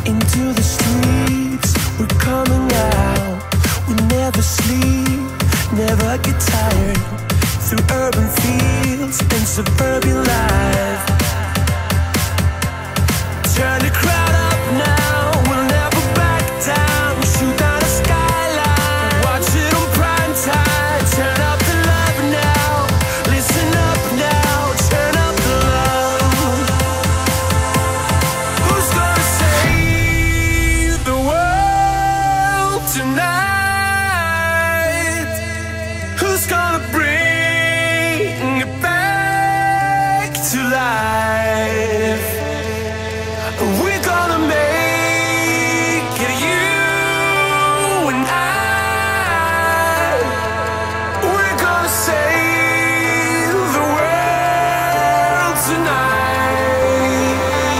Into the streets, we're coming out. We never sleep, never get tired. Through urban fields and suburban life. Turn the crowd up now, we'll never back down. Shoot down the skyline, watch it on prime time. Turn up the love now, listen up now. Turn up the love. Who's gonna save the world tonight? Who's gonna bring it back to life? We're gonna make it, you and I. We're gonna save the world tonight.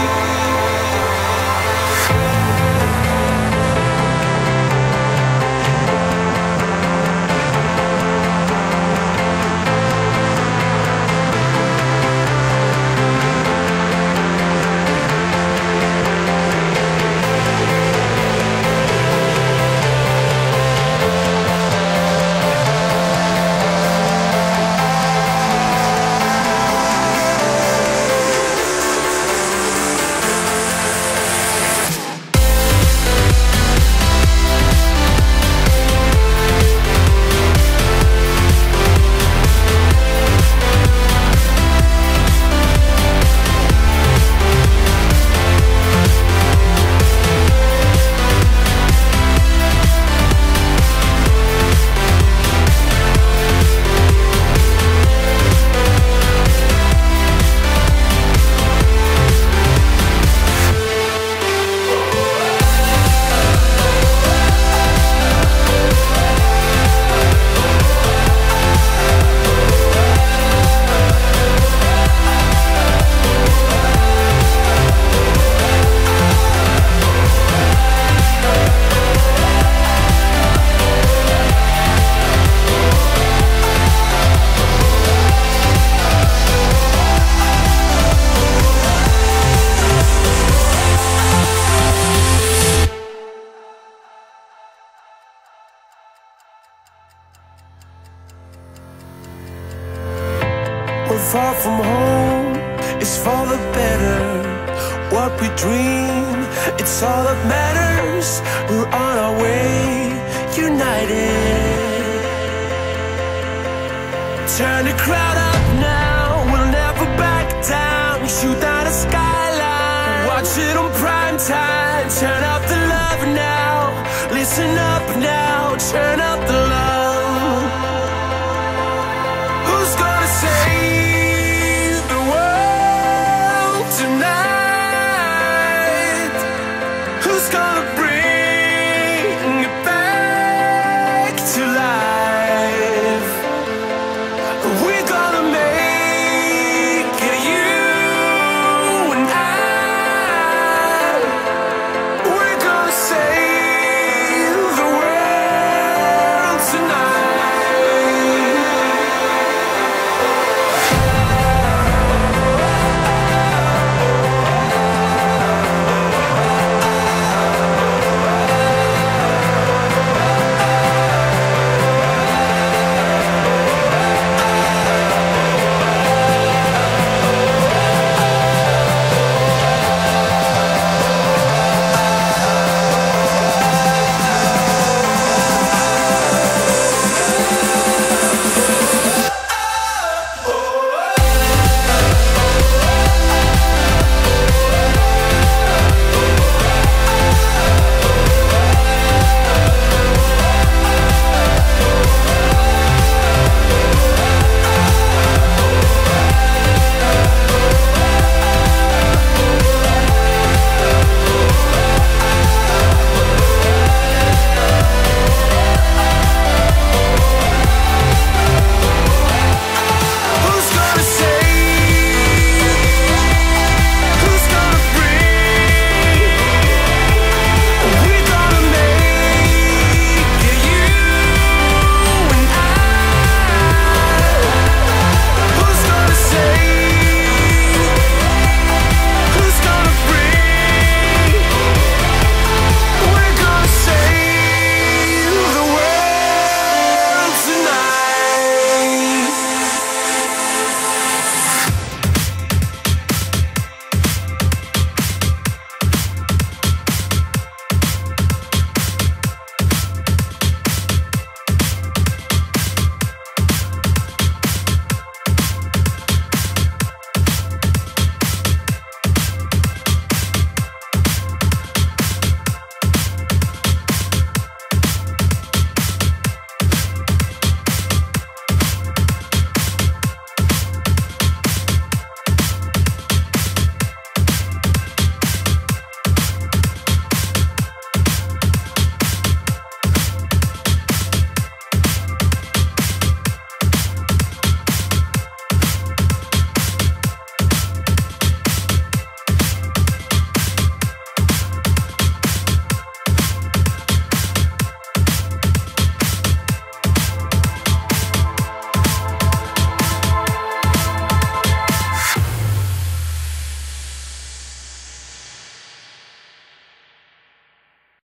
We're far from home, it's for the better. What we dream, it's all that matters. We're on our way, united. Turn the crowd up now, we'll never back down. Shoot down the skyline, watch it on prime time. Turn up the love now, listen up now. Turn up the love. Who's gonna save the world tonight? Who's gonna